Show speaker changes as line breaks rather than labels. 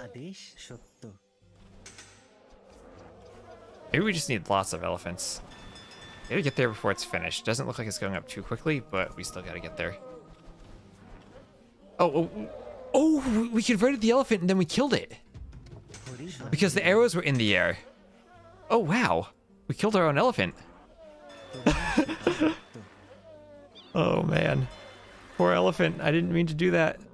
Maybe we just need lots of elephants. Gotta get there before it's finished. Doesn't look like it's going up too quickly, but we still gotta get there. Oh, we converted the elephant and then we killed it. Because the arrows were in the air. Oh, wow. We killed our own elephant. Oh, man. Poor elephant. I didn't mean to do that.